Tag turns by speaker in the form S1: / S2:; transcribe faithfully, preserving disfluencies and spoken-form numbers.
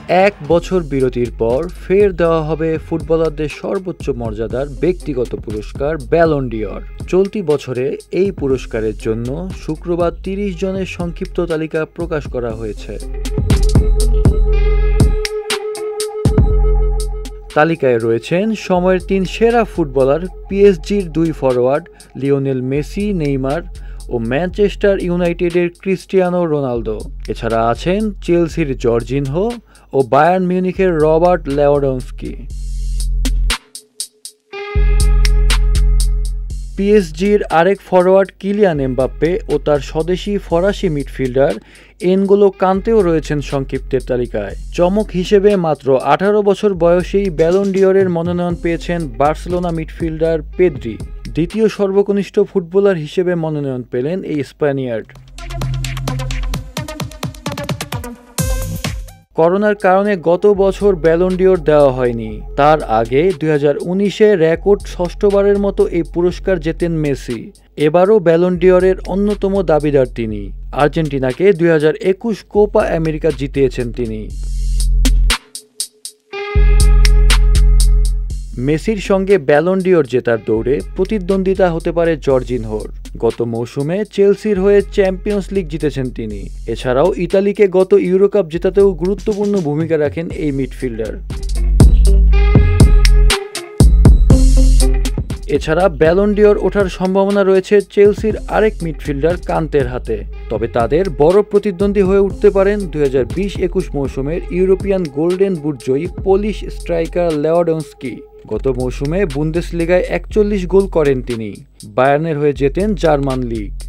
S1: এক বছর বিরতির পর ফের দেওয়া হবে ফুটবলারদের সর্বোচ্চ মর্যাদার ব্যক্তিগত পুরস্কার ব্যালন ডি'অর। চলতি বছরে এই পুরস্কারের জন্য শুক্রবার তিরিশ জনের সংক্ষিপ্ত তালিকা প্রকাশ করা হয়েছে। তালিকায় রয়েছেন সময়ের তিন সেরা ফুটবলার, পিএসজির দুই ফরোয়ার্ড লিওনেল মেসি, নেইমার ও ম্যানচেস্টার ইউনাইটেডের ক্রিস্টিয়ানো রোনালদো। এছাড়া আছেন চেলসির জর্জিনহো ও বায়ার্ন মিউনিখের রবার্ট লেওয়ানডস্কি। পিএসজির আরেক ফরোয়ার্ড কিলিয়ান এমবাপ্পে ও তার স্বদেশী ফরাসি মিডফিল্ডার এনগোলো কান্তেও রয়েছেন সংক্ষিপ্তের তালিকায়। চমক হিসেবে মাত্র আঠারো বছর বয়সেই ব্যালন ডি'অরের মনোনয়ন পেয়েছেন বার্সেলোনা মিডফিল্ডার পেদ্রি। দ্বিতীয় সর্বকনিষ্ঠ ফুটবলার হিসেবে মনোনয়ন পেলেন এই স্প্যানিয়ার্ড। করোনার কারণে গত বছর ব্যালন ডি'অর দেওয়া হয়নি। তার আগে দুই হাজার উনিশে রেকর্ড ষষ্ঠবারের মতো এই পুরস্কার জেতেন মেসি। এবারও ব্যালন ডি'অরের অন্যতম দাবিদার তিনি। আর্জেন্টিনাকে দুই হাজার একুশ কোপা আমেরিকা জিতিয়েছেন তিনি। মেসির সঙ্গে ব্যালন ডি'অর জেতার দৌড়ে প্রতিদ্বন্দ্বিতা হতে পারে জর্জিনহোর। গত মৌসুমে চেলসির হয়ে চ্যাম্পিয়ন্স লিগ জিতেছেন তিনি। এছাড়াও ইতালিকে গত ইউরোকাপ জেতাতেও গুরুত্বপূর্ণ ভূমিকা রাখেন এই মিডফিল্ডার। এছাড়া ব্যালন ডি'অর ওঠার সম্ভাবনা রয়েছে চেলসির আরেক মিডফিল্ডার কান্তের হাতে। তবে তাদের বড় প্রতিদ্বন্দ্বী হয়ে উঠতে পারেন দুই হাজার বিশ একুশ মৌসুমের ইউরোপিয়ান গোল্ডেন বুট জয়ী পোলিশ স্ট্রাইকার লেওয়ানডস্কি। গত মৌসুমে বুন্দেসলিগায় একচল্লিশ গোল করেন তিনি। বায়ার্নের হয়ে জেতেন জার্মান লিগ।